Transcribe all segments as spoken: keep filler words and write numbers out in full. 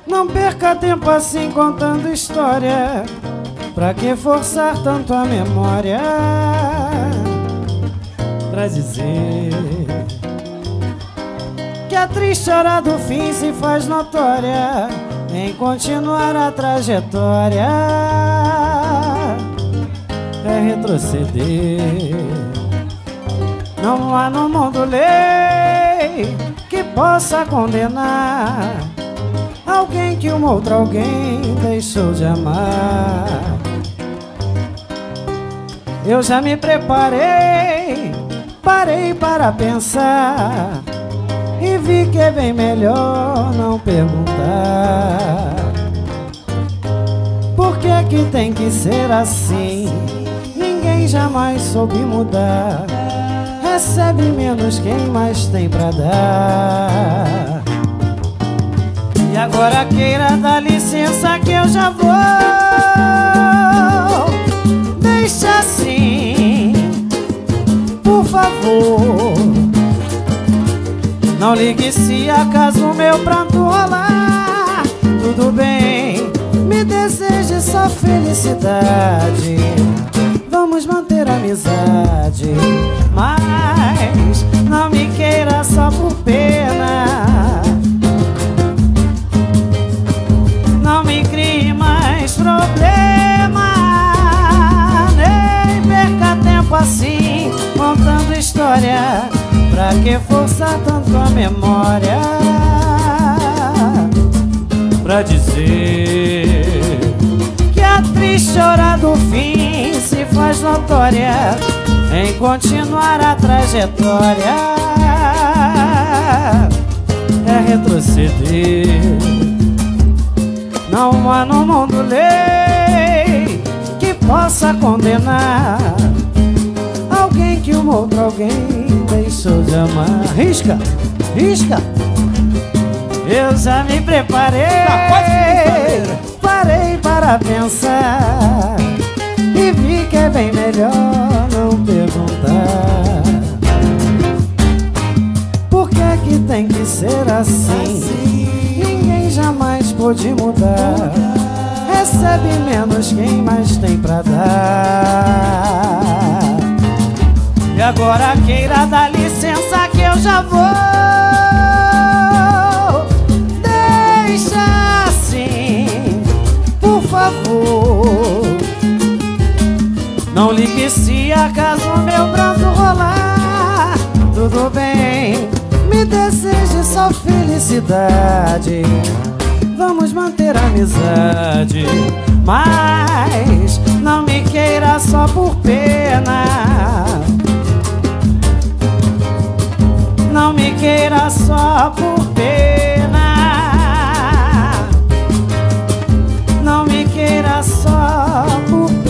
Não perca tempo assim contando história. Pra que forçar tanto a memória pra dizer que a triste hora do fim se faz notória em continuar a trajetória é retroceder. Não há no mundo lei que possa condenar alguém que um outro alguém deixou de amar. Eu já me preparei, parei para pensar e vi que é bem melhor não perguntar. Por que que tem que ser assim? Ninguém jamais soube mudar. Recebe menos quem mais tem pra dar. E agora queira dar licença que eu já vou. Deixa assim, por favor. Não ligue se acaso meu pranto rolar. Tudo bem, me deseje só felicidade. Vamos manter a amizade, mas não me queira só por pena. Não me crie mais problema. Nem perca tempo assim contando história. Pra que forçar tanto a memória pra dizer que a triste hora do fim se faz notória em continuar a trajetória é retroceder. Não há no mundo lei que possa condenar alguém que um outro alguém deixou de amar. Risca, risca. Eu já me preparei, parei para pensar e vi que é bem melhor não perguntar. Por que é que tem que ser assim? Ninguém jamais pôde mudar. Recebe menos quem mais tem pra dar. E agora queira dar licença que eu já vou. Deixa assim, por favor. Não ligue se acaso meu pranto rolar. Tudo bem, me deseje só felicidade. Vamos manter a amizade, mas não me queira só por pena. Não me queira só por pena. Não me queira só por pena.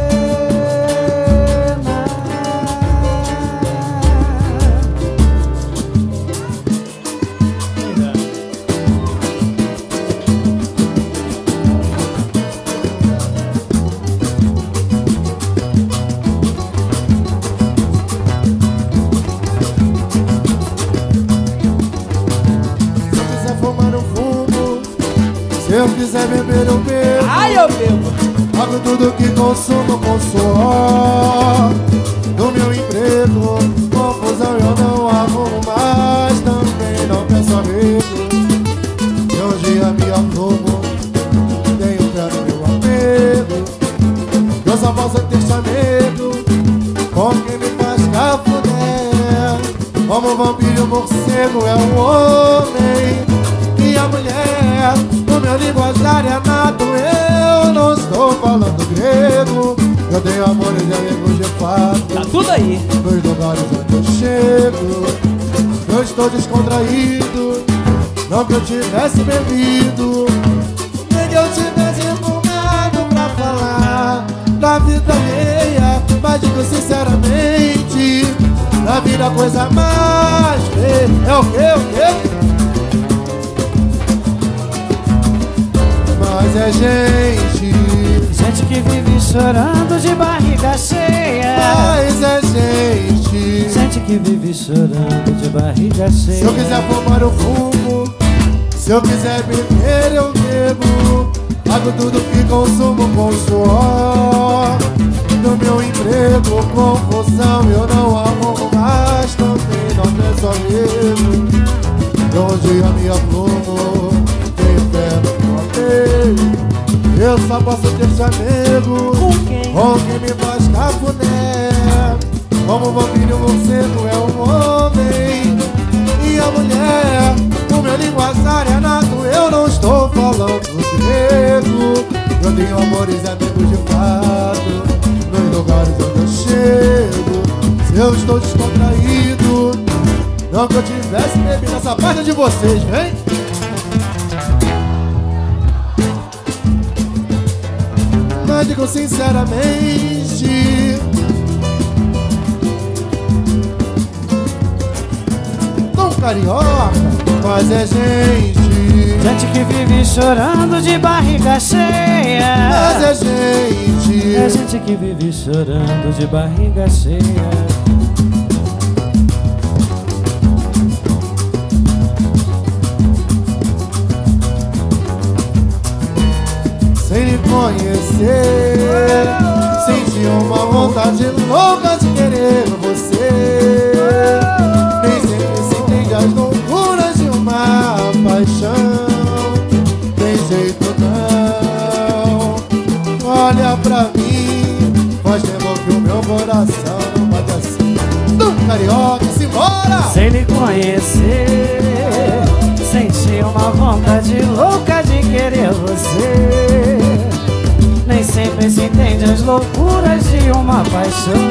Se eu quiser beber, eu bebo. Ai, eu bebo. Pago tudo que consumo com suor do meu emprego. Confusão eu não arrumo mais. Também não peço amigo. E hoje a me aflumo. Tenho fé no meu apego. Eu só posso ter chamego com quem me faz cafuné. Como vampiro morcego é um homem e a mulher. No meu linguajar é nato, eu não estou falando grego. Eu tenho amores e amigos de fato. Tá tudo aí. Nos lugares onde eu chego, eu estou descontraído. Não que eu tivesse bebido, nem que eu tivesse empolgado pra falar da vida alheia. Mas digo sinceramente, na vida a coisa mais feia é o que, o que? Mas é gente, gente que vive chorando de barriga cheia. Mas é gente, gente que vive chorando de barriga cheia. Se eu quiser fumar eu fumo, se Se eu quiser beber eu bebo, pago tudo que consumo com suor. No meu emprego, confusão, eu não arrumo mais, também não peço amigo. Onde a minha plumo, tem fé no meu. Eu só posso ter esse amigo com quem? Com quem me faz cafuné. Como vampiro você não é um homem, e a mulher, o meu linguajar é nato. Eu não estou falando grego. Eu tenho amores e amigos de fato nos lugares onde eu chego. Se eu estou descontraído, não que eu tivesse bebido essa parte de vocês, vem! Mas digo sinceramente, tão carioca, mas é gente. Gente que vive chorando de barriga cheia. Mas é gente. É gente que vive chorando de barriga cheia. Sem lhe conhecer, senti uma vontade louca de querer você. Nem sempre se entende as loucuras de uma paixão. Tem jeito não, olha pra mim, faz tempo que o meu coração não bate assim. Tão carioca, simbora! Sem lhe conhecer, senti uma vontade louca de querer você. Nem sempre se entende as loucuras de uma paixão.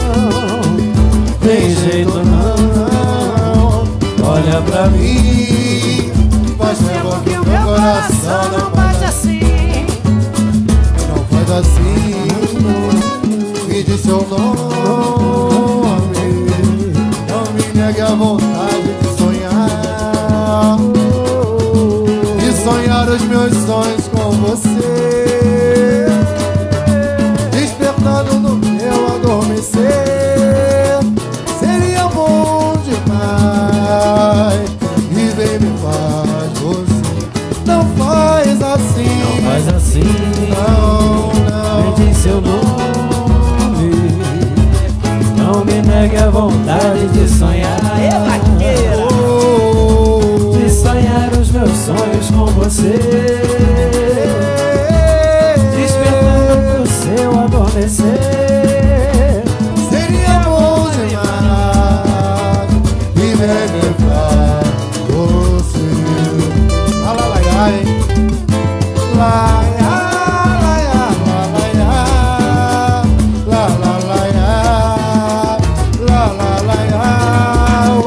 Tem jeito não, olha pra mim, faz tempo que o meu coração não bate assim. Não faz assim, me diz seu nome. Não me negue a vontade de sonhar, de sonhar os meus sonhos com você, despertando no meu adormecer. Seria bom demais, e vem me faz você. Não faz assim, não faz assim, não, não. Me diz seu nome, não me negue a vontade de sonhar. De sonhar os meus sonhos com você, despertando pro seu adormecer. Seria bom demais, e vem me faz você. Lá, lá, lá, lá, hein? Lá, lá, lá, lá, lá, lá, lá, lá, lá, lá, lá, oh.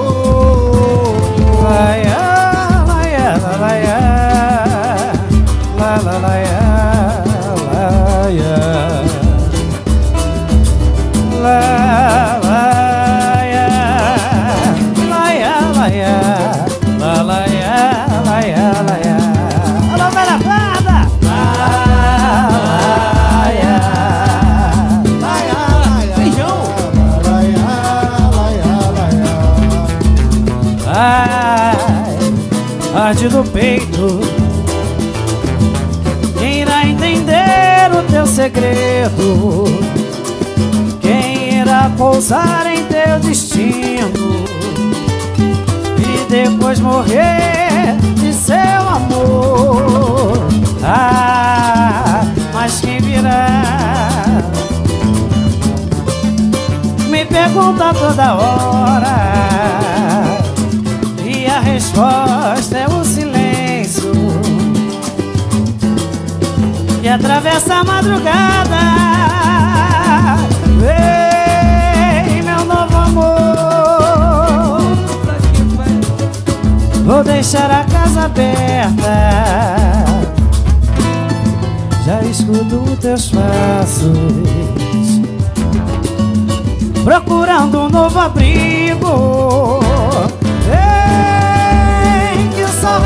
Arde no peito, quem irá entender o teu segredo? Quem irá pousar em teu destino e depois morrer de seu amor? Ah, mas quem virá? Me pergunta toda hora, e a resposta é o silêncio que atravessa a madrugada. Vem, meu novo amor, vou deixar a casa aberta. Já escuto teus passos, procurando um novo abrigo. Vem que o sol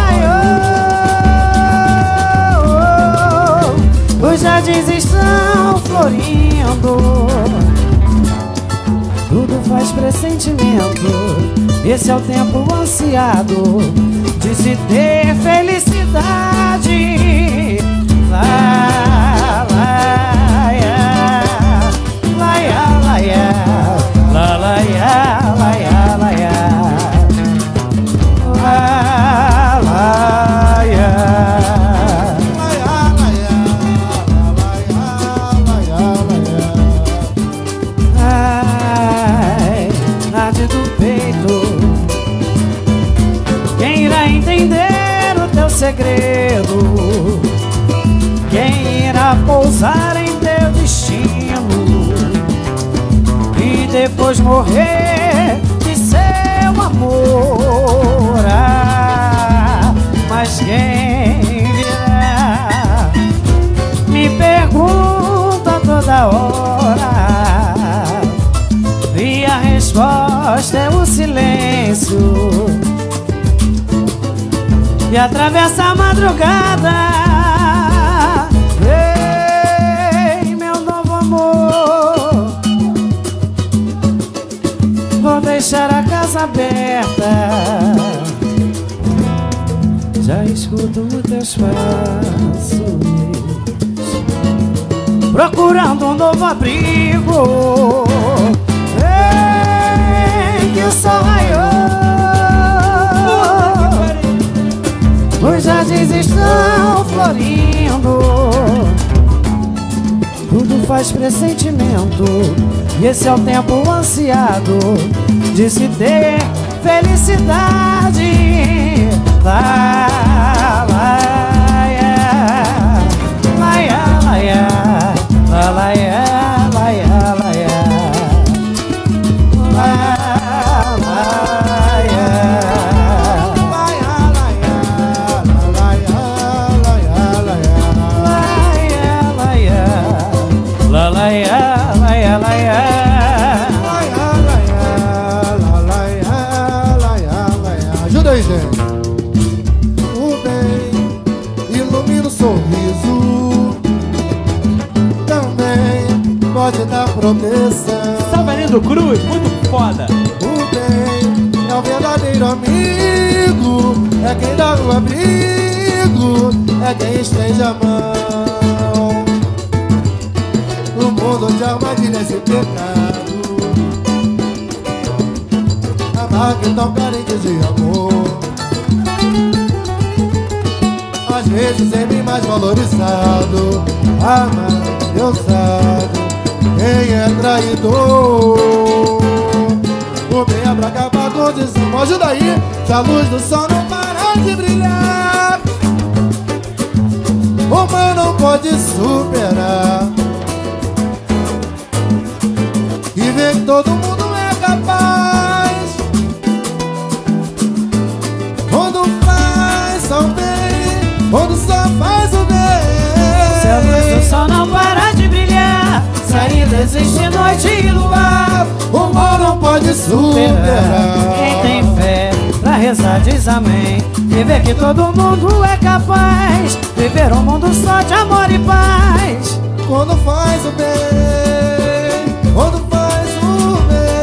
raiou, os jardins estão florindo, tudo faz faz pressentimento. Esse é o tempo ansiado de se ter felicidade. Lá, lá, ia, lá, ia, lá, ia, lá, lá, ia, lá, ia, lá, ia, lá, lá, ia. Ai, nade do peito. Quem irá entender o teu segredo? Quem irá pousar em teu destino e depois morrer de seu amor? Ah, mas quem virá? Me pergunta toda hora e a resposta é o silêncio. E atravessa a madrugada. Ei, meu novo amor, vou deixar a casa aberta. Já escuto teus passos procurando um novo abrigo. Ei, que o sol raiou, os jardins estão florindo. Tudo faz pressentimento. E esse é o tempo ansiado de se ter felicidade. Lá, lá, ia, lá, ia, lá, ia, lá, lá, ia, lá, ia, lá, ia, lá, lá, ia. La la ya, la ya, la ya, la ya, la ya, la la ya, la ya, la ya. Ajuda aí, gente. O bem ilumina o sorriso, também pode dar proteção. Salvador Cruz, muito foda. O bem é o verdadeiro amigo, é quem dá o abrigo, é quem estende a mão. No mundo de armadilhas e pecado, amar que tão carente de amor, às vezes é bem mais valorizado. Amar, Deus sabe quem é traidor. O bem é pra acabar com o desânimo. Ajuda aí, se a luz do sol não parar de brilhar, o mal não pode superar. E ver que todo mundo é capaz, quando faz o bem, quando só faz o bem. Se a luz do sol não parar de brilhar, se ainda existe noite e luar, o mal não pode superar. Quem tem fé pra rezar diz amém. E ver que todo mundo é capaz, viver um mundo só de amor e paz. Quando faz o bem, quando faz o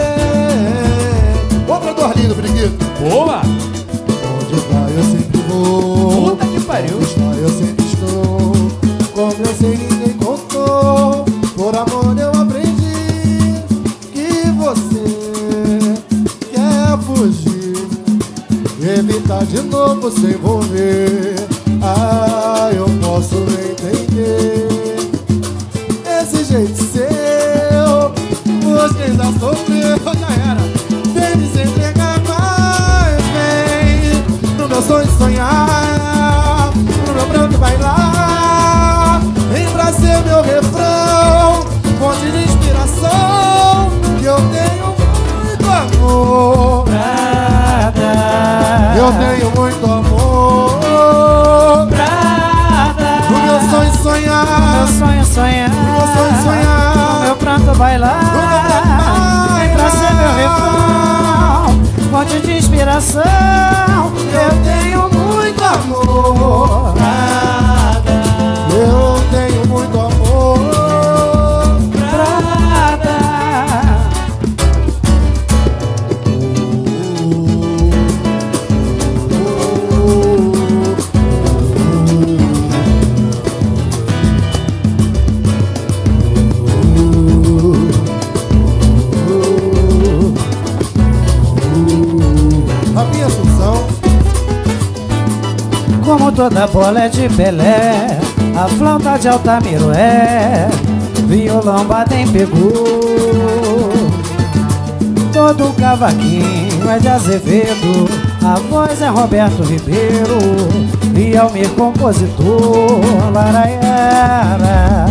bem. Outra do Arlindo, periquito. Boa! Onde vai eu sempre vou, Puta que pariu. está eu sempre estou. Como eu sei ninguém contou, por amor eu aprendi que você quer fugir, evitar de novo se envolver. Ah, eu posso entender esse jeito seu, você já sofreu, já era. Vem me se entregar mais, vem no meu sonho sonhar, no meu pranto bailar. Vem pra ser meu refrão, fonte de inspiração, que eu tenho muito amor pra dar. Eu tenho muito amor pra dar. no meu sonho sonhar, Meu sonho sonhar, meu sonho sonhar, meu pranto bailar. Vem pra ser meu refrão, fonte de inspiração. Eu tenho muito amor pra dar. eu tenho muito amor pra dar. toda bola é de Pelé, a flauta de Altamiro é, violão Baden pegou. Todo cavaquinho é de Azevedo, a voz é Roberto Ribeiro e Almir compositor. Laraiara,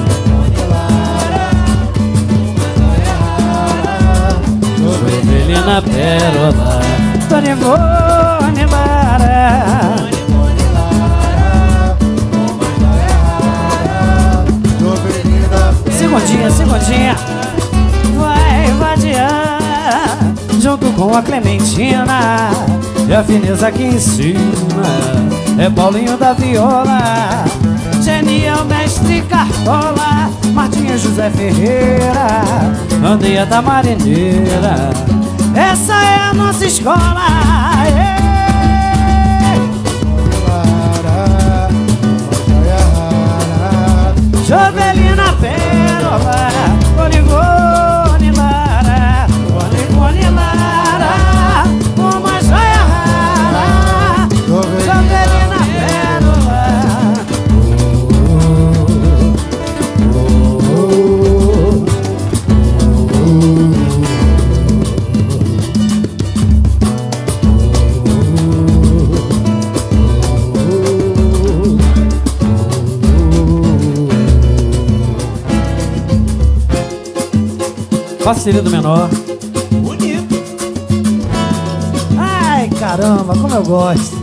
Jovelina Pérola, Tonivone Lara, segundinha, segundinha, vai vadiar junto com a Clementina, e a fineza que ensina é Paulinho da viola, Genial Mestre Cartola, Martinha José Ferreira, Andréia da Marineira. Essa é a nossa escola. Jovelina Pérola, Olivone Lara, Olivone Lara, uma joia rara, Jovelina Pérola. Parceria do menor. Bonito. Ai, caramba, como eu gosto.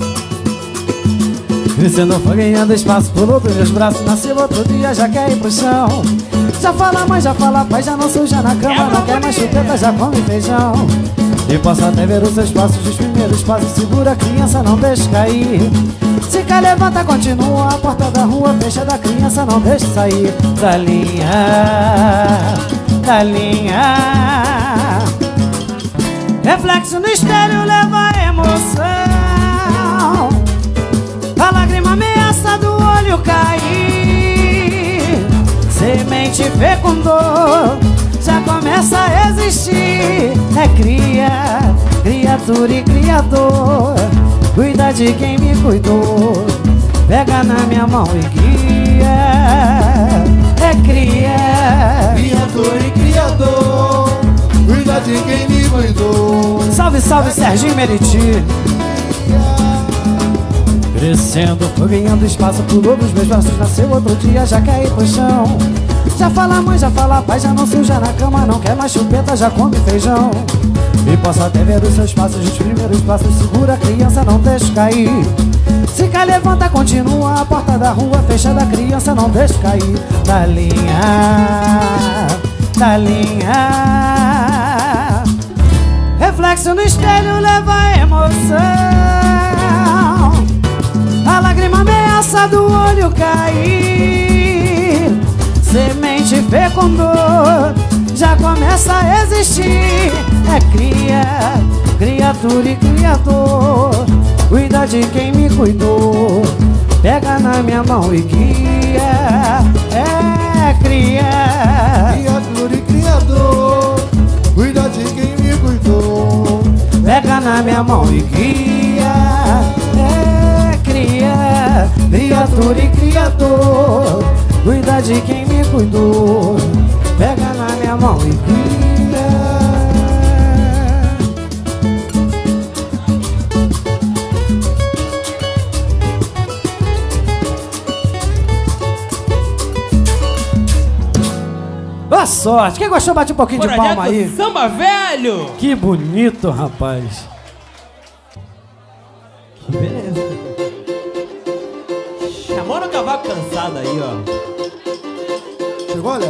Crescendo, foi ganhando espaço, pulou dos meus braços, nasceu outro dia, já quer ir pro chão. Já fala mãe, já fala pai, já não suja na cama, não quer mais chupeta, já come feijão. E posso até ver os seus passos, os primeiros passos, segura a criança, não deixa cair. Se quer levanta, continua, a porta da rua fecha, da criança não deixa sair da linha, da linha. Reflexo no espelho leva a emoção, a lágrima ameaça do olho cair. Semente fecundou, já começa a existir. É cria, criatura e criador, cuida de quem me cuidou, pega na minha mão e guia. É cria, criador e criador, cuida de quem me cuidou. Salve, salve Serginho Meriti. Crescendo, foi ganhando espaço, pulou dos meus braços, nasceu outro dia, já quer ir pro chão. Já fala mãe, já fala pai, já não suja na cama, não quer mais chupeta, já come feijão. E posso até ver os seus passos, os primeiros passos, segura a criança, não deixa cair. Se cai, levanta, continua, a porta da rua fecha, da criança não deixa cair. Da linha, da linha. Reflexo no espelho leva a emoção, a lágrima ameaça do olho cair. Semente fecundou, já começa a existir. É cria, criatura e criador, cuida de quem me cuidou, pega na minha mão e guia. É cria, criatura e criador, cuida de quem me cuidou, pega na minha mão e guia. É cria, criatura e criador, cuida de quem me cuidou, pega na minha mão e guia. Boa sorte! Quem gostou, bate um pouquinho de palma aí. Samba velho! Que bonito, rapaz. Que beleza. Chamou no cavalo cansado aí, ó. Chegou, Léo?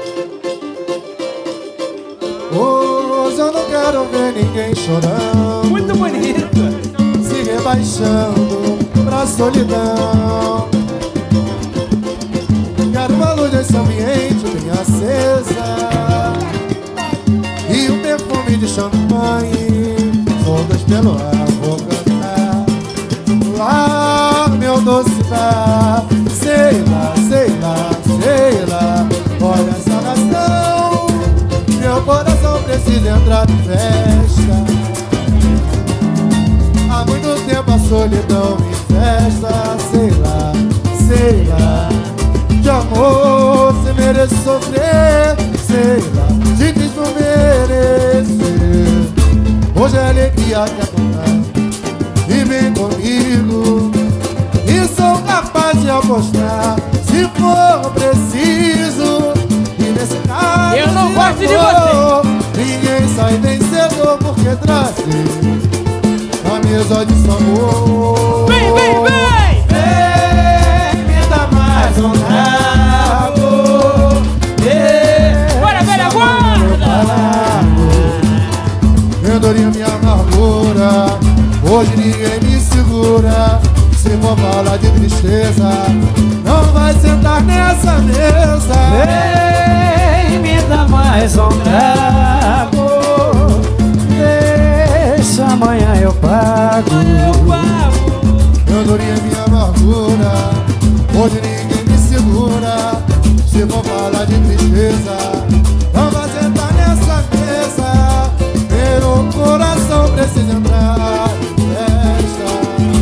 Hoje eu não quero ver ninguém chorando, Muito bonito. se rebaixando pra solidão. Quero uma luz desse ambiente bem acesa e um perfume de champanhe, soltas pelo ar, vou cantar. Lá, meu doce lar, sei lá, sei lá, sei lá. Olha essa nação, meu coração precisa entrar em festa. Há muito tempo a solidão me festa. sei lá. De amor se merece sofrer, sei lá. Se fiz por merecer. Hoje é alegria que contar. E vem comigo, e sou capaz de apostar, se for preciso. E nesse caso eu não gosto de amor, você. Ninguém sai vencedor porque tracei a mesa de sabor. Vem, vem, vem! Vem, me dá mais um trago. Bora, velha guarda! Vendoria minha amargura, hoje ninguém me segura. Se for falar de tristeza, não vai sentar nessa mesa. Vem, me dá mais um trago. Deixa amanhã eu pago. Vendoria minha amargura, hoje ninguém me segura. Se for falar de tristeza, não vai sentar nessa mesa. Meu coração precisa entrar em festa.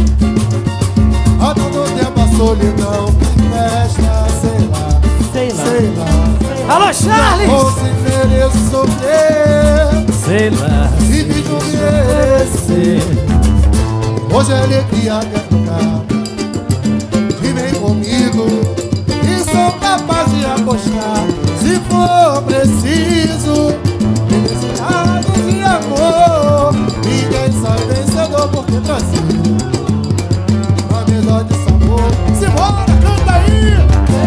Há tanto tempo a solidão festa, sei lá, Sei lá. sei lá. Alô, Charles! Ou se mereço sofrer, Sei lá. se me merecer. Hoje é alegria que é tocar. E vem comigo, e sou capaz de apostar, se for preciso. E nesse caso de amor, ninguém sai vencedor porque trazido a melhor de sabor. Simbora, canta aí!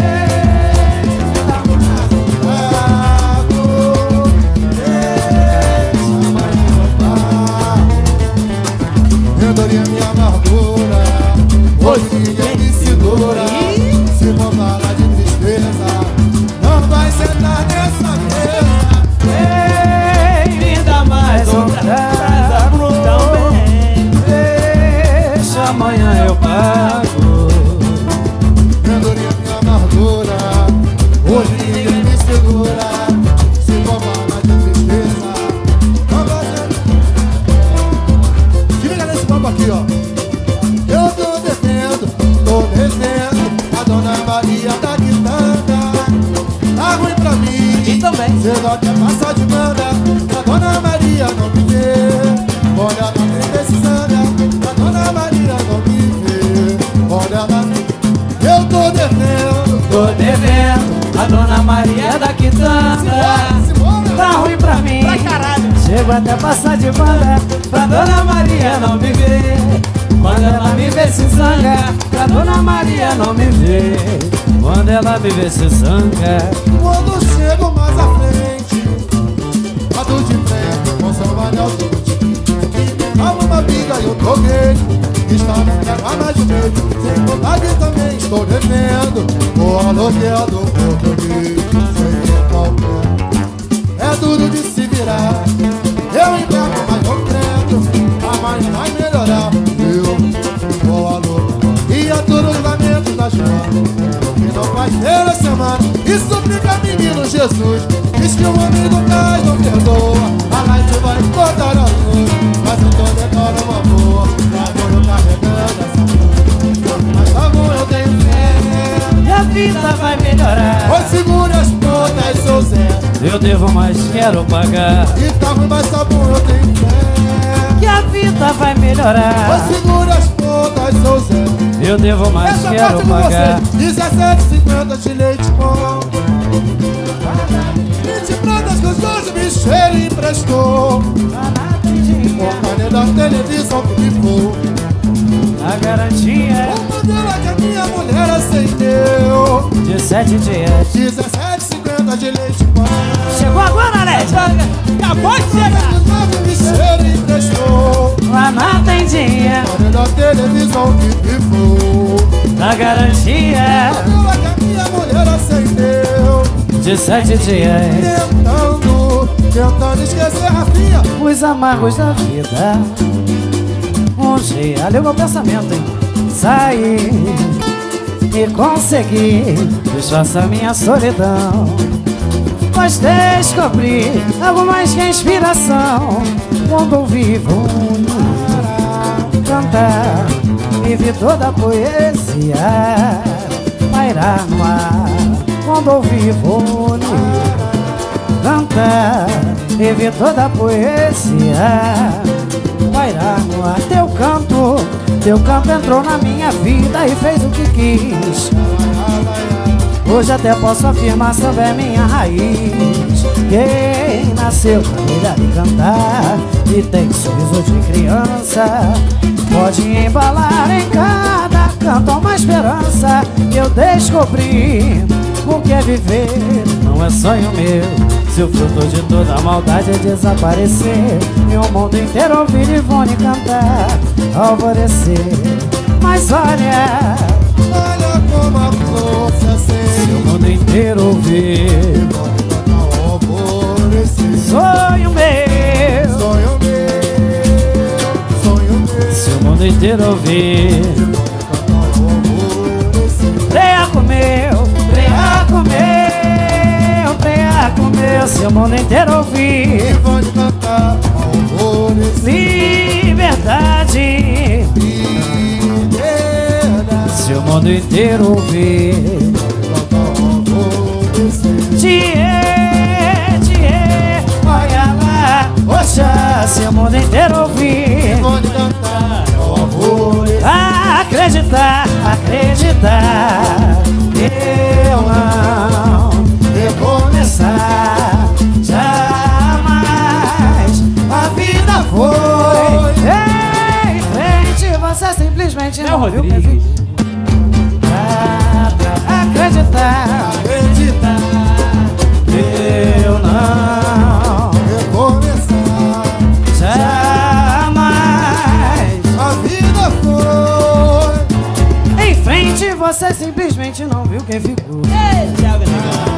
Vendoria minha amargura, hoje ninguém me segura. Se for falar de tristeza, não vai sentar nessa mesa. Vem, me dá mais um trago. Deixa amanhã eu pago. Vendoria minha amargura, hoje ninguém me segura. Se for falar de tristeza, não vai sentar. Se liga nesse papo aqui, ó. Eu tô devendo, tô devendo a Dona Maria da Quitanda. Tá ruim pra mim, E também. cê só quer passar de banda. A Dona Maria não me vê, olha ela nem precisando. A Dona Maria não me vê, olha ela. Eu tô devendo, Tô devendo a Dona Maria da Quitanda. simbora, Tá ruim pra mim, Pra caralho. chego até passar de banda. Pra Dona Maria não me ver, quando ela me vê se zanga. Pra Dona Maria não me ver, quando ela me vê se zanga. quando chego mais à frente, a do de frente com São Manuel do Calma uma biga e eu tô vendo. Está na minha mais de medo, sem vontade também estou devendo. O aluguel do português, sem qualquer. É duro de se virar, eu emprego, mas não crendo. A mãe vai melhorar, eu vou alô. E a todos os lamentos da chuva, que não faz pela semana. E suplica menino Jesus, diz que o homem do cais não perdoa. A light vai cortar a luz, mas eu tô decora uma boa. Agora carregando essa cruz, mas tá bom, eu tenho fé. E a vida vai melhorar. Pois segure as pontas, sou Zé. Eu devo, mas quero pagar. E tá ruim, mas tá bom, eu tenho fé. Que a vida vai melhorar. Pois segure as pontas, sou Zé. Eu devo, mas Essa quero parte pagar. de vocês, dezessete e cinquenta de leite com vinte pratas que os dois bicheiros emprestou. Companhia da televisão que ficou. A garantia Uma dela que a minha mulher acendeu. de sete dias. dezessete e cinquenta de leite com Chegou agora, né? Acabou de chegar. os dois bicheiros emprestou. Lá na tendinha Companhia da televisão que ficou. da garantia Uma dela que a minha mulher acendeu. de sete dias. Tentando, tentando esquecer Rafinha. Os amargos da vida. Um dia, olha o meu pensamento, hein? Saí e consegui disfarçar minha solidão, pois descobri algo mais que a inspiração. Quando ouvi vou cantar e vi toda a poesia, pairar no ar. Quando ouvir vou cantar e ver toda a poesia pairar no ar. Teu canto, teu canto entrou na minha vida e fez o que quis. Hoje até posso afirmar, samba é minha raiz. Quem nasceu pra cuidar e cantar e tem sorriso de criança pode embalar em cada canto uma esperança. Eu descobri o que é viver, não é sonho meu. Se o fruto de toda a maldade é desaparecer e o mundo inteiro ouvir Ivone cantar, alvorecer. Mas olha, olha como a força se o mundo inteiro ouvir, alvorecer. sonho meu, Sonho meu, sonho meu. se o mundo inteiro ouvir, breaco meu, breaco meu, breaco meu, se o mundo inteiro ouvir, Ivone cantar, alvorecer. liberdade, se o mundo inteiro ouvir, Tchê, tchê, olha lá, oxa, se o mundo inteiro ouvir, acreditar, acreditar, eu não recomeçar jamais. A vida foi em frente, você simplesmente É o não viu que Rodrigues. acreditar, Acreditar, eu não recomeçar. jamais. A vida foi Em frente, você simplesmente não viu quem ficou. Ei, Thiago Negão.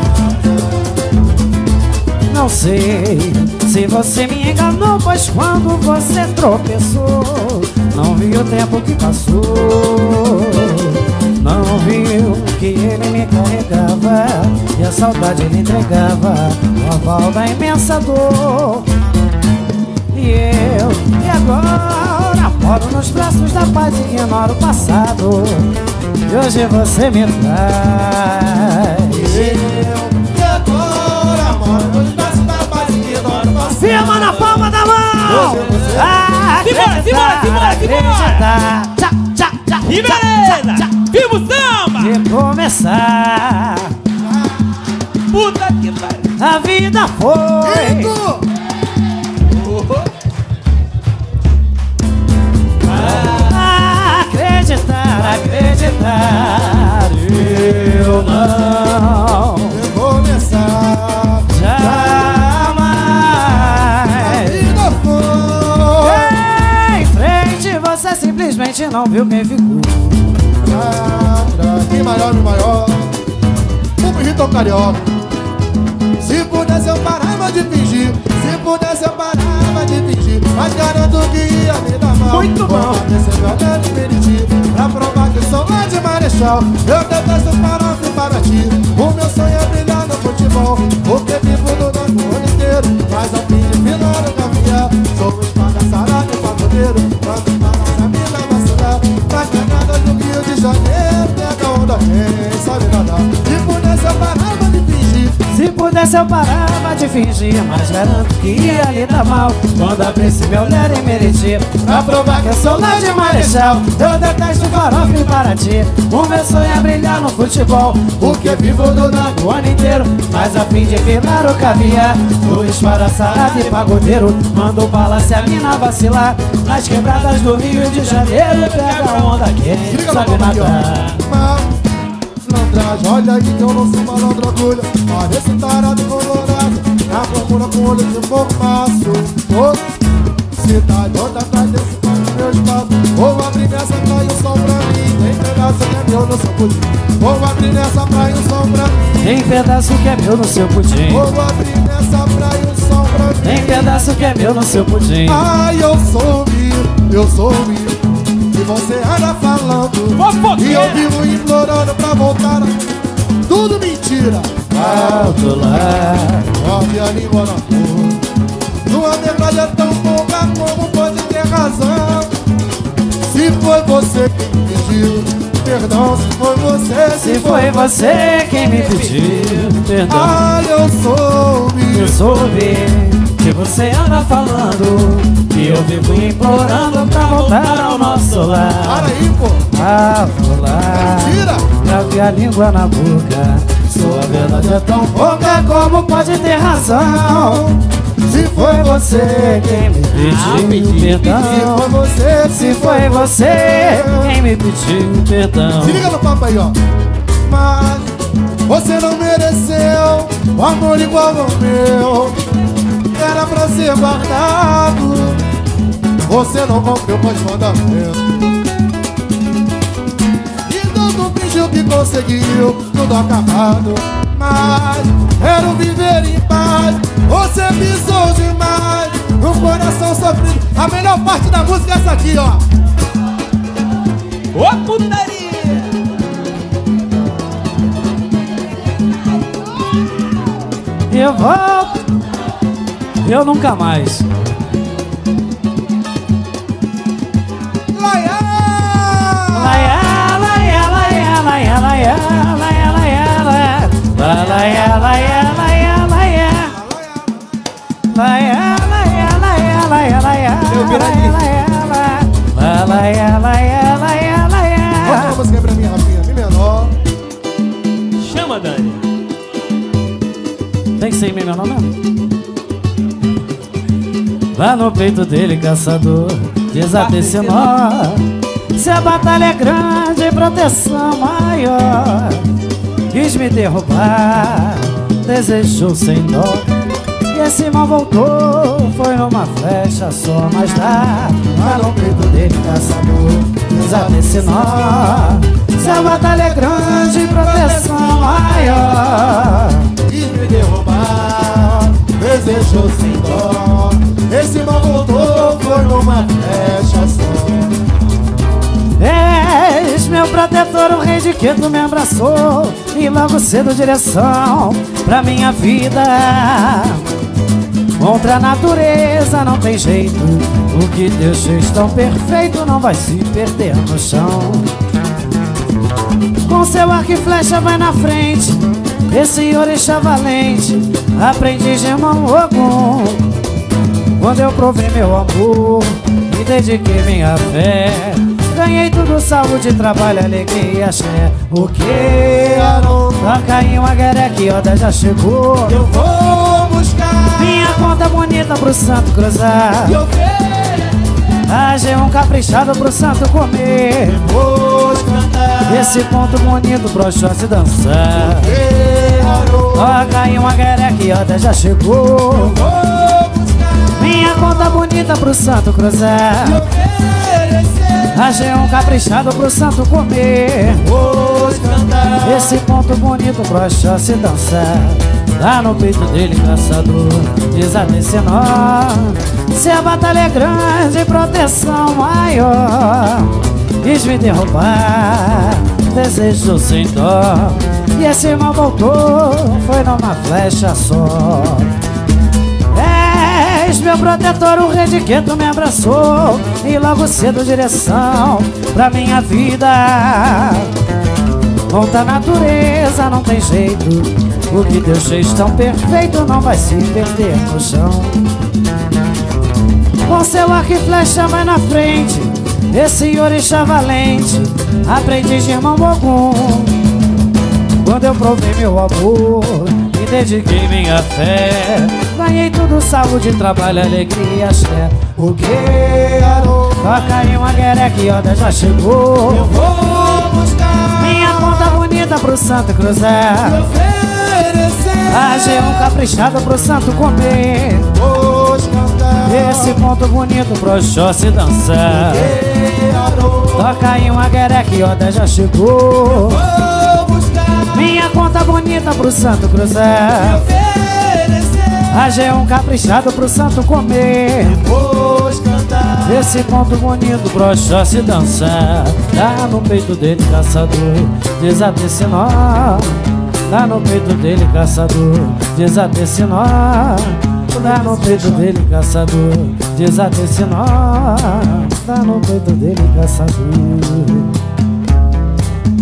Não sei se você me enganou, pois quando você tropeçou, não viu o tempo que passou. Não viu que ele me carregava e a saudade ele entregava o aval da imensa dor. E eu, e agora, moro nos braços da paz e ignoro o passado. E hoje você me traz. eu e agora moro nos braços da paz e ignoro o passado. Firma na palma da mão! Hoje você- Acreditar, Simbora, simbora, simbora! acreditar. Tchá, tchá, tchá, E tchá, beleza! tchá, Viva o samba! tchá. De começar, Puta que pariu! a vida foi. Grito! Acreditar, acreditar. Eu não Recomeçar. A jamais. vida foi Em frente, você simplesmente não viu quem ficou. Quem maior no maior, o Ritão Carioca. Se pudesse eu parava de fingir, se pudesse eu parava de fingir, mas garanto que ia me dar mal. Muito bom. Vou descer meu dedo e Meriti, pra provar que sou lá de Marechal. Eu detesto farofa e Paraty, o meu sonho é brilhar no futebol, porque vivo no mundo inteiro, mas ao fim de final eu caminhar. Sou o espada sarado e pagodeiro, quando balança a mina vacilar, nas pegadas do Rio de Janeiro, pega onda, quem sabe nadar. Se pudesse eu parava de fingir, Se pudesse eu parava de fingir, mas garanto que ia lhe dar mal quando abrisse meu olhar em Meriti, pra provar que eu sou lá de Marechal. Eu detesto farofa e Paraty, o meu sonho é brilhar no futebol, porque vivo do o ano inteiro, mas a fim de virar o caviar, Luiz para sarado e pagodeiro, mando bala se a mina vacilar, nas quebradas do Rio de Janeiro, pega a onda quem liga na sabe palma aqui, nadar. ó. Malandragem, olha aí que eu não sou malandro, orgulho. Pareço tarado colorado, na procura com olho de fumaço. Oh, cidade, outra atrás desse quarto, meu espaço. Vou abrir nessa praia o som pra mim, tem pedaço que é meu no seu pudim. Vou abrir nessa praia o som pra mim, Tem pedaço que é meu no seu pudim. vou abrir nessa praia o som pra mim. Tem pedaço que é meu no seu pudim. Ai, eu sou humilde, eu sou humilde, e você anda falando, Fofoqueira. e eu vivo implorando pra voltar a... Tudo mentira. Alto lá. Morde a língua na flor. Sua verdade é tão pouca como pode ter razão. Se foi você quem fingiu, perdão se foi você, Se foi você quem me pediu perdão. Ah, eu soube, Eu soube que você anda falando, que eu vivo implorando pra voltar ao nosso lar. para aí, pô. Ah, vou lá, Mentira. trave a língua na boca. Sua verdade é tão pouca, como pode ter razão? Se foi você quem me pediu perdão. Se foi você, Se foi você quem me pediu perdão. se liga no papo aí, ó. Mas você não mereceu o amor igual ao meu. Era pra ser guardado. Você não cumpriu com os mandamentos. E tanto fingiu que conseguiu tudo acabado. Mas era um viver em paz. Você pisou demais no coração sofrido. A melhor parte da música é essa aqui, ó. Ô putaria! Eu volto, eu nunca mais. Laia! Laia, laia, laia, laia, laia, laia, laia, laia, laia, laia, laia, laia, laia, laia, laia, laia, laia, Eu vi aqui. laia, laia, laia, laia, Bota laia. uma música aí pra mim, Rafinha, mi menor. Chama, Dani. Tem que ser em mi menor mesmo? Lá no peito dele, caçador, desata esse nó. Se a batalha é grande, proteção maior. Quis me derrubar, desejou sem dó. E esse mal voltou, foi numa flecha só. Mas lá, lá no peito dele, caçador, desata esse nó. Se a batalha é grande, proteção maior. Quis me derrubar, desejou sem dó. Esse mal voltou, foi numa flecha só. És meu protetor, o rei de que tu me abraçou. E logo cedo direção pra minha vida. Contra a natureza não tem jeito. O que Deus fez tão perfeito não vai se perder no chão. Com seu arco e flecha vai na frente, esse orixá valente, aprendiz de irmão Ogum. Quando eu provei meu amor, me dediquei minha fé, ganhei tudo salvo de trabalho, alegria, axé. O que? Toca em uma guerra que Oda já chegou. Eu vou buscar, Minha conta bonita pro santo cruzar, eu quero, A G um caprichado pro santo comer. vou cantar. Esse ponto bonito pro Oxóssi dançar. Quero, Toca em uma guerra que Oda já chegou. vou buscar, Minha conta bonita pro santo cruzar, eu oferecer, A G um caprichado pro santo comer. vou cantar. Esse ponto bonito pro Oxóssi dançar. Lá no peito dele, caçador, desata esse nó. Se a batalha é grande, proteção maior. Quis me derrubar, desejou sem dó. E esse mal voltou, foi numa flecha só. És meu protetor, o rei de que tu me abraçou. E logo cedo direção pra minha vida. Contra a natureza não tem jeito. O que Deus fez tão perfeito não vai se perder no chão. Com seu arco e flecha vai na frente, esse orixá valente, aprendiz de irmão Ogum. Quando eu provei meu amor, me dediquei minha fé, ganhei tudo salvo de trabalho, alegria, axé. O que? Toca em uma guerra que Oda já chegou. Eu vou buscar, Minha conta bonita pro santo cruzar, oferecer, A G um caprichado pro santo comer. vou cantar. Esse ponto bonito pro Oxóssi dançar. Quero, Toca em uma guerra que Oda já chegou. vou buscar, Minha conta bonita pro santo cruzar, oferecer, A G um caprichado pro santo comer. vou cantar. Esse ponto bonito pro Oxóssi dançar. Lá no peito dele, caçador, desata esse nó. Lá no peito dele, caçador, desata esse nó. Lá no peito dele, caçador, desata esse nó. Lá no peito dele, caçador.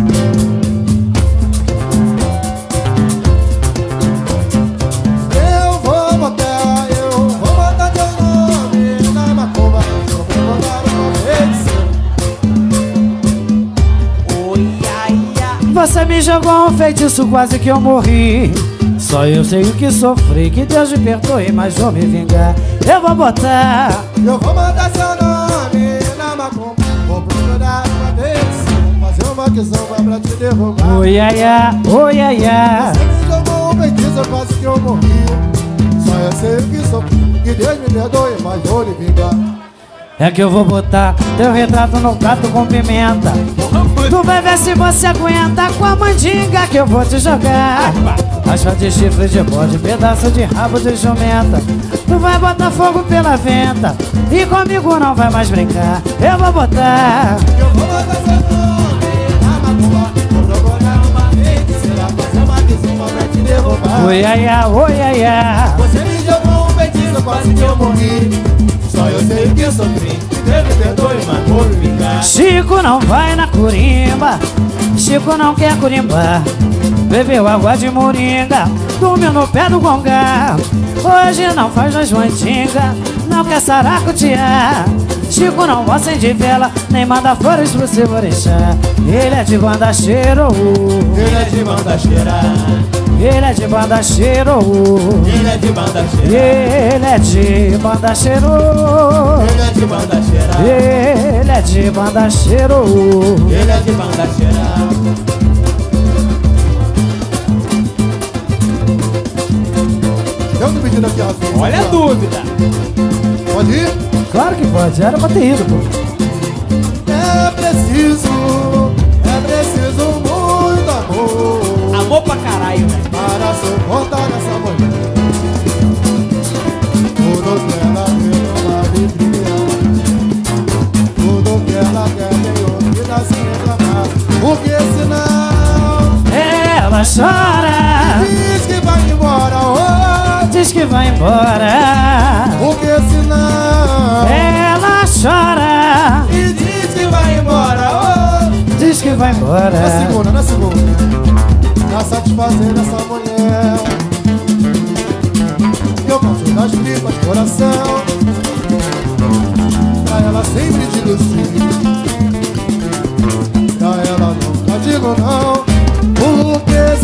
Você me jogou um feitiço, quase que eu morri. Só eu sei o que sofri, que Deus me perdoe, mas vou me vingar. Eu vou botar, eu vou mandar seu nome na macumba. Vou procurar uma vez, fazer uma quizomba pra te derrubar. oi, ai, ai, oi, ai, ai. Você me jogou um feitiço, quase que eu morri. Só eu sei o que sofri, que Deus me perdoe, mas vou lhe vingar. É que eu vou botar teu retrato no prato com pimenta. Tu vai ver se você aguenta com a mandinga que eu vou te jogar. Raspa de chifre de bode, pedaço de rabo de jumenta. Tu vai botar fogo pela venta e comigo não vai mais brincar. Eu vou botar, eu vou botar seu nome na macumba. Vou procurar uma vez, será fazer uma quizomba pra te derrubar. oi, ai, ai, oi, ai, ai. Você me jogou um feitiço, quase que eu morri. Só eu sei o que sofri, Deus me perdoe, mas vou me vingar. Chico não vai na curimba, Chico não quer curimbar. Bebeu água de moringa, dormiu no pé do gongá. Hoje não faz as mantingas, não quer saracutear. Chico não acende vela, nem manda flores pro seu orixá. Ele é de banda cheiro, ele é de banda cheira. Ele é de banda cheiro, ele é de banda cheira. Ele é de banda cheiro, ele é de banda cheira. Ele é de banda cheiro, ele é de banda cheira. Eu tô pedindo aqui, Rafinha. Olha a dúvida. Pode ir? Claro que pode, era pra ter ido, pô. É preciso, é preciso muito amor. Amor pra caralho, velho. Para suportar essa mulher. Tudo que ela quer é uma alegria. Tudo que ela quer tem ouvida sem reclamar. Porque senão Ela chora, diz que vai embora hoje. diz que vai embora. Porque senão Ela chora, e diz que vai embora hoje. diz que vai Na embora. segunda, na segunda. Pra satisfazer essa mulher, eu canto das tripas, coração, pra ela sempre digo sim, pra ela nunca digo não, porque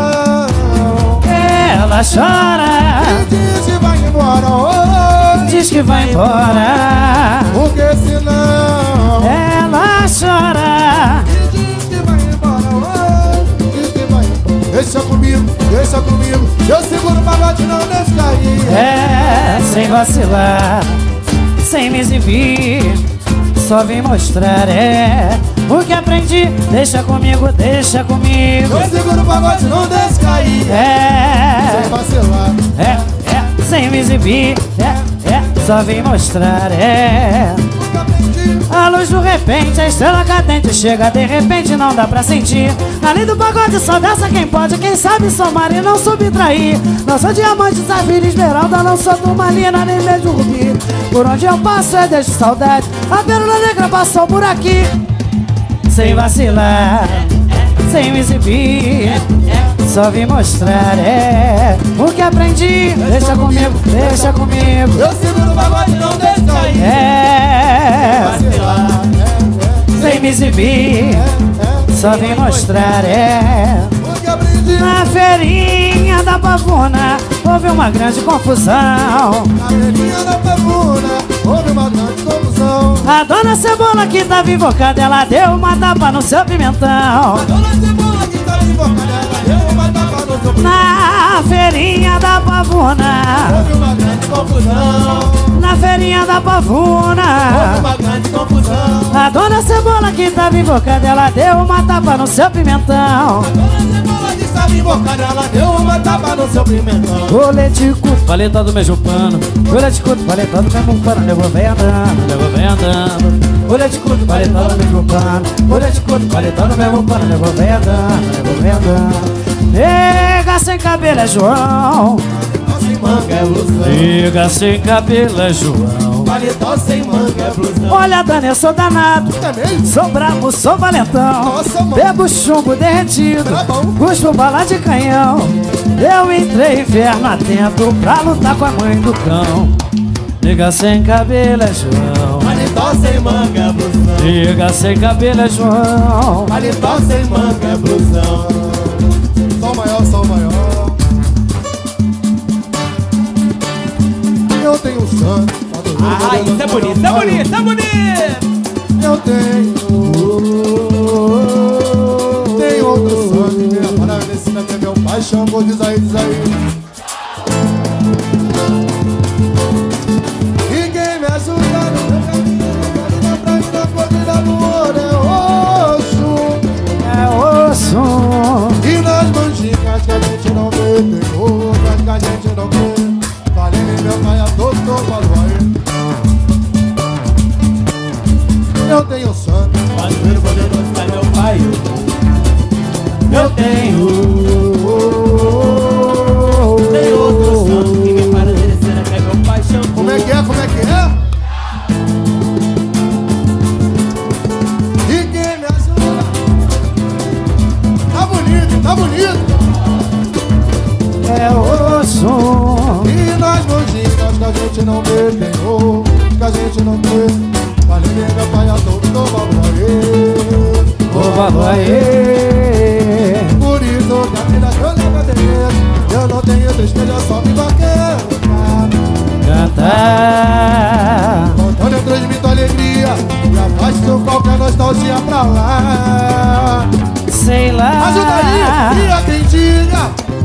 senão Ela chora, e diz que vai embora hoje. diz que vai embora. Porque senão Ela chora, e diz que vai embora hoje. Diz que vai embora. Deixa comigo, deixa comigo, eu seguro o pagode, não deixa cair. é, sem vacilar, sem me exibir, só vim mostrar, é, o que aprendi. Deixa comigo, deixa comigo, Eu seguro o pagode, não deixa cair. é, Sem vacilar. é, é, sem me exibir, é, é, só vim mostrar, é. Nunca aprendi. A luz do repente, a estrela cadente chega de repente, não dá pra sentir. Na lei do pagode só dança quem pode, quem sabe somar e não subtrair. Não sou diamante, safira, esmeralda, não sou turmalina, nem beijo rubi. Por onde eu passo é deixo saudade, a pérola negra passou por aqui. Sem vacilar, sem me exibir, só vim mostrar, é, o que aprendi. Deixa comigo, deixa comigo, Eu seguro o pagode, não deixa cair. é, Vacilar. sem me exibir, só vim mostrar, é. Nunca aprendi. Na feirinha da Pavuna houve uma grande confusão. Na belinha da pavuna houve uma grande confusão. A dona Cebola que tava invocada, ela deu uma tapa no seu pimentão. A dona Cebola que tá invocada, ela deu uma tapa no seu pimentão. Na feirinha da Pavuna, Houve uma grande confusão. na feirinha da Houve Pavuna, uma grande confusão. a dona Cebola que tava invocada, ela deu uma tapa no seu pimentão. A dona Cebola que estava invocada, ela deu uma tapa no seu pimentão. Rolê de curto, paleta do mesmo pano. Rolê de curto, paleta do mesmo pano. Levou vem andando, levou vem andando. Rolê de curto, paleta do mesmo pano. Rolê de curto, paleta do mesmo pano. Levou vem andando, levou vem andando. Nega sem cabelo é João, Paletó sem manga é blusão. nega sem cabelo é João. Paletó sem manga é blusão. Olha, Dani, eu sou danado, É mesmo? sou brabo, sou valentão. Nossa, mano. Bebo chumbo derretido, Tá bom. cuspo bala de canhão. Eu entrei inverno atento pra lutar com a mãe do cão. Nega sem cabelo é João, Paletó sem manga é blusão. Chega sem cabelo é João, Paletó sem manga é blusão. Sol maior, sol maior. Eu tenho santo. Ah, isso é bonito, isso é bonito, isso é bonito. Eu tenho. Tenho outro santo. Minha paravecina que é meu pai. Xangô, diz aí, diz aí. Ninguém me ajuda no meu caminho. Na praia, na corrida do ouro é osso. é osso. E nas manjicas que a gente não vê, tem outras que a gente não vê. Falei meu pai, a doutor falou aí. Eu tenho santo, Padroeiro poderoso é meu pai. Eu tenho. Tem outro santo que me para terceira que é meu pai Xangô. como é que é, como é que é? E quem me ajuda? Tá bonito, tá bonito. É osso. E nas manjicas que a gente não vê, tem outras que a gente não vê. Falei meu pai, a doutor falou aí. O valor aí. Por isso que a vida que eu levo é beleza. Eu não tenho tristeza, só me vaqueiro. Cantar. Quando eu transmito alegria e afasto qualquer nostalgia pra lá. Sei lá. Ajuda aí, e a quem diga.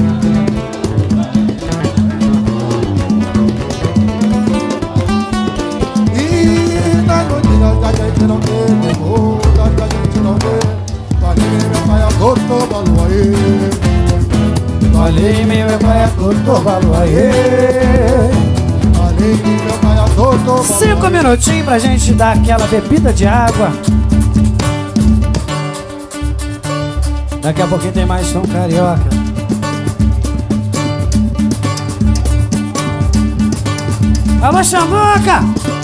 E nas noites que a gente não vê, tem outras que a gente não vê. Falei meu pai, a doutor falou aí. Falei meu pai, a doutor valor aí. Falei meu pai, a doutor falou Cinco aí. minutinhos pra gente dar aquela bebida de água. Daqui a pouquinho tem mais som carioca. Alô, Xambuca!